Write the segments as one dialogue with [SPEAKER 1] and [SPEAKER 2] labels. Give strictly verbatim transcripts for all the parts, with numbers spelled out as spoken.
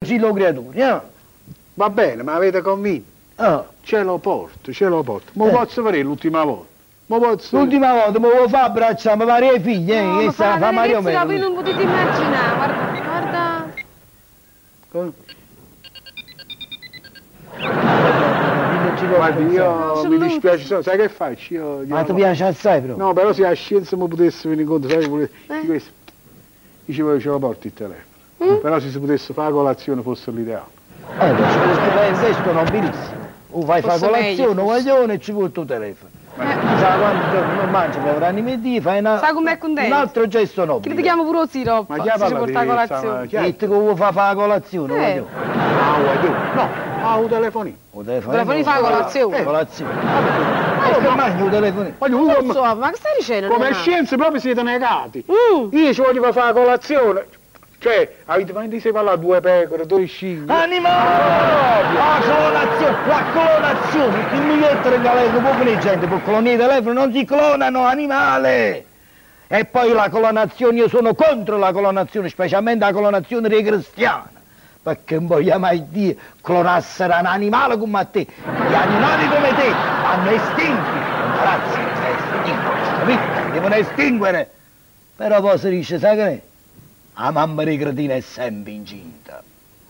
[SPEAKER 1] Sì, lo creatori, eh?
[SPEAKER 2] Va bene, ma avete convinto?
[SPEAKER 1] Ah.
[SPEAKER 2] Ce lo porto, ce lo porto. Ma eh. posso fare l'ultima volta? Posso...
[SPEAKER 1] L'ultima volta mi vuoi fare abbracciare, mi pare i figli, eh?
[SPEAKER 3] No,
[SPEAKER 1] che
[SPEAKER 3] ma
[SPEAKER 1] sta fa Mario Meno.
[SPEAKER 3] Voi non potete immaginare, guarda, guarda.
[SPEAKER 2] Come? Guardi, io no, mi dispiace, non... sai che faccio? Io, io
[SPEAKER 1] ma ti piace assai però?
[SPEAKER 2] No, però se la scienza mi potesse venire incontro, sai che volete? Eh? Questo, dicevo che ce lo porto il telefono. Mm? Però se si potesse fare colazione fosse l'ideale.
[SPEAKER 1] Eh, ma ci vuole questo non benissimo. O fai fare colazione, un guaglione e ci vuole il tuo telefono. Eh. Sai quando giorni non mangi per ogni medì, fai una, un altro gesto nobile.
[SPEAKER 3] Che ti chiamo pure siroppo,
[SPEAKER 2] ma chi
[SPEAKER 3] se ci porta la colazione.
[SPEAKER 1] Chi te che vuoi fare la colazione,
[SPEAKER 3] eh.
[SPEAKER 2] guaglione? Ah, guaglione? No, ah, un telefonino.
[SPEAKER 1] Un telefonino?
[SPEAKER 3] Il telefonino fa la colazione?
[SPEAKER 1] Eh, colazione. Ma che mangi un telefonino?
[SPEAKER 3] Non so, ma che stai dicendo?
[SPEAKER 2] Come scienze proprio siete negati. Mm. Io ci voglio fare la colazione. Cioè, avete mai di parlare due pecore, due scigli?
[SPEAKER 1] Animale! La clonazione, la clonazione! Il migliore in galera, poco di gente può clonare i telefoni, non si clonano, animale! E poi la clonazione, io sono contro la clonazione, specialmente la clonazione dei cristiani. Perché non voglio mai dire clonassero un animale come te. Gli animali come te hanno estinti. La razza è estinta, capito? Devono estinguere. Però poi si dice, sai che è? La mamma di cretina è sempre incinta.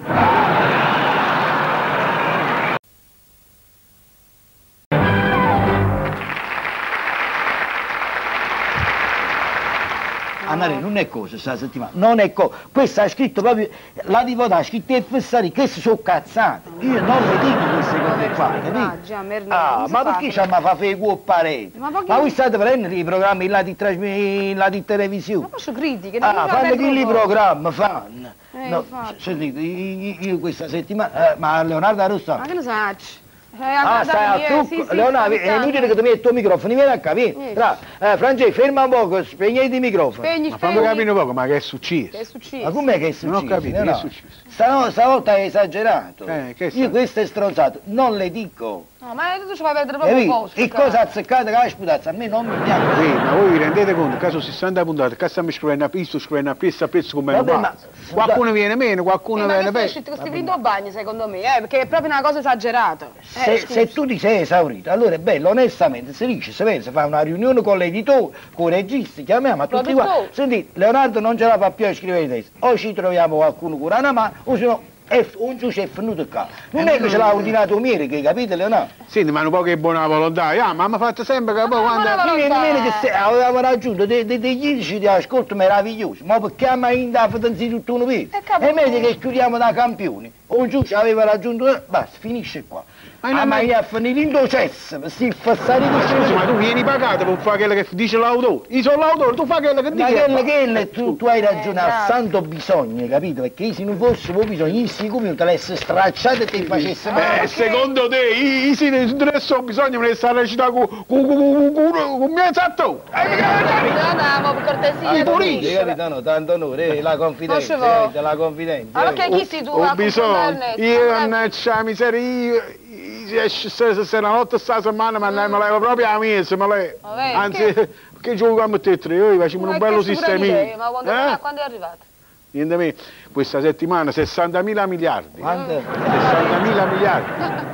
[SPEAKER 1] Annare, non è cosa sta settimana, non è cosa. Questo ha scritto proprio, la divotta ha scritto il Fessari, queste sono cazzate. Io non le dico queste cose qua, capito? Ah, ma perché ci hanno fatto i cuori pareti? Ma, ma voi state prendendo i programmi là di, là di televisione?
[SPEAKER 3] Ma faccio critiche,
[SPEAKER 1] non ah, fanno che i programmi, fanno.
[SPEAKER 3] Eh,
[SPEAKER 1] no, sentite, io, io questa settimana, eh, ma Leonardo Rossano.
[SPEAKER 3] Ma che ne sai?
[SPEAKER 1] Ah, stai al trucco? Sì, sì, Leonardo, è inutile che ti metti il tuo microfono, vieni a capire. Eh, Francesco, ferma un poco, spegnete il microfono.
[SPEAKER 3] Spegni,
[SPEAKER 2] ma fammi capire un poco, ma che è successo?
[SPEAKER 3] Che è successo?
[SPEAKER 1] Ma com'è che è successo?
[SPEAKER 2] Non ho capito, che è successo?
[SPEAKER 1] Stano, stavolta hai esagerato.
[SPEAKER 2] Eh, che
[SPEAKER 1] io questo è stronzato, non le dico.
[SPEAKER 3] No, ma tu ci fai perdere proprio un po'.
[SPEAKER 1] E cosa azzeccate che la sputazza? A me non mi piace.
[SPEAKER 2] Sì, ma voi vi rendete conto, caso sessanta puntate, che stiamo scrivendo a pizzo, scrivendo a pezzo a pezzo come
[SPEAKER 1] Vabbè, ma
[SPEAKER 2] qualcuno viene meno, qualcuno
[SPEAKER 3] sì,
[SPEAKER 2] viene
[SPEAKER 3] peggio. Ma che stai bagni secondo me, eh, perché è proprio una cosa esagerata.
[SPEAKER 1] Se,
[SPEAKER 3] eh,
[SPEAKER 1] se tu ti sei esaurito, allora è bello, onestamente, si dice, si vede, si fa una riunione con l'editore, con i registi, chiamiamo a tutti quanti. Sentite, Leonardo non ce la fa più a scrivere i testi, o ci troviamo qualcuno con una mano, o se no F, un giuce è venuto qua. Non è che ce l'ha ordinato Mieri, capite Leonardo?
[SPEAKER 2] Senti, ma un po' che buona volontà, ah, ma mi ha fatto sempre che poi quando...
[SPEAKER 1] Non viene meno che se avevamo raggiunto dei, dei, degli indici di ascolto meravigliosi, ma perché mai in da fatanzi tutto un peso? È meglio che chiudiamo da campioni. Un giuce aveva raggiunto, basta, finisce qua. Ma ma io a finire in processo, si fassare di
[SPEAKER 2] scusi, ma tu vieni pagato per fare quello che dice l'autore. Io sono l'autore, tu fai quello che dici.
[SPEAKER 1] Ma quello che è, tu, tu hai ragione, al santo bisogno, capito? Perché se non fosse un bisogno, io sicuro te l'essere stracciato e ti facesse male.
[SPEAKER 2] Eh, secondo te, io se ne adesso ho bisogno me ne sta recitando con un mio esatto.
[SPEAKER 3] No, no, per cortesia.
[SPEAKER 1] Pulite, capito? No, tanto onore, la confidenza, la confidenza.
[SPEAKER 3] Ma perché chi sei tu?
[SPEAKER 2] Ho bisogno, io non c'ho la miseria, io... Se una volta sta settimana ma me levo proprio a mese, me levo. Anzi, che giochiamo a te tre, io facciamo un bello sistemino.
[SPEAKER 3] Ma quando, eh? quando è arrivato?
[SPEAKER 2] Niente me, questa settimana sessantamila miliardi.
[SPEAKER 1] Quanto?
[SPEAKER 2] sessantamila miliardi.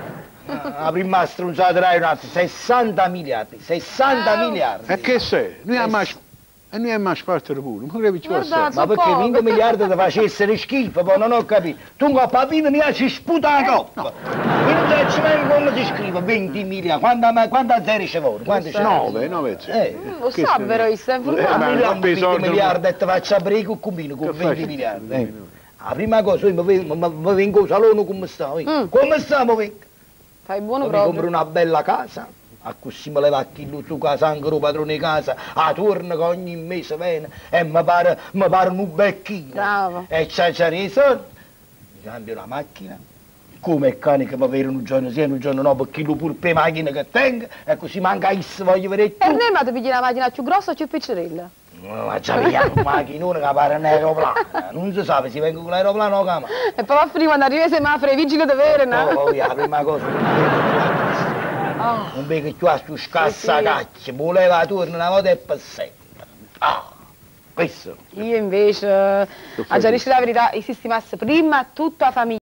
[SPEAKER 1] La prima stronzata era un altro, sessanta miliardi, sessanta miliardi.
[SPEAKER 2] E che sei? Noi abbiamo E noi abbiamo spartito pure, ma che ci
[SPEAKER 3] Guarda,
[SPEAKER 2] passa?
[SPEAKER 1] Ma perché venti miliardi ti facessero schifo, poi non ho capito. Tu in coppa a vita mi ci sputa la coppa. Io non so neanche come si scrive, venti miliardi. Quanta, quanta zeri ci vuole?
[SPEAKER 2] nove, nove zeri.
[SPEAKER 1] Eh.
[SPEAKER 3] Lo sa però, io stai
[SPEAKER 1] informando. venti miliardi e ti faccio aprire con combino con venti miliardi. Eh. La prima cosa, io mi vengo al salone come sta, mm. come sta mi vengo?
[SPEAKER 3] Fai buono
[SPEAKER 1] mi
[SPEAKER 3] proprio.
[SPEAKER 1] compro una bella casa. A così mi leva il su casa, anche il padrone di casa, a turno che ogni mese viene e mi pare, mi pare un becchino.
[SPEAKER 3] Bravo.
[SPEAKER 1] E c'è c'è i soldi, mi cambio la macchina, come meccanica mi avere un giorno sì e un giorno no, perché lo pure per macchina che tengo, e così manca isso, voglio vedere tutto.
[SPEAKER 3] Per me ma ti pigli una macchina più grossa o più piccerella?
[SPEAKER 1] No, ma già vediamo un macchinone che pare un aeroplano, non si sa se vengo con l'aeroplano o cama.
[SPEAKER 3] E poi prima quando arrivi se mi i vigili di vere, no?
[SPEAKER 1] Oh, oh, la prima cosa. Oh. Non vedi che tu hai su scassa caccia, voleva tornare una volta e per sempre. Ah. Questo.
[SPEAKER 3] Io invece, a dire la verità, esistimasse prima tutta la famiglia.